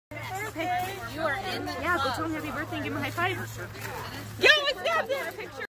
Okay. You are in. Yeah, go tell him happy birthday and give him a high five. Yo, it's not there.